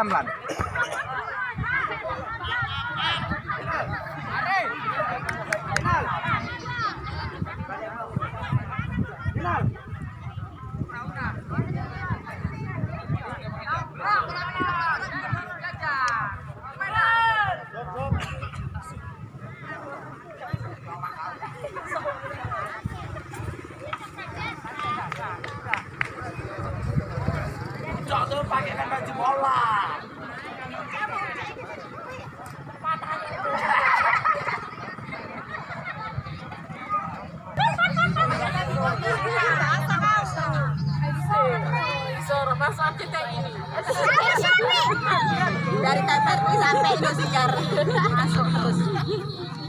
pelan-pelan. Tuh pakai baju bola. Masa kita ini dari KPRI sampai Indosiar masuk terus.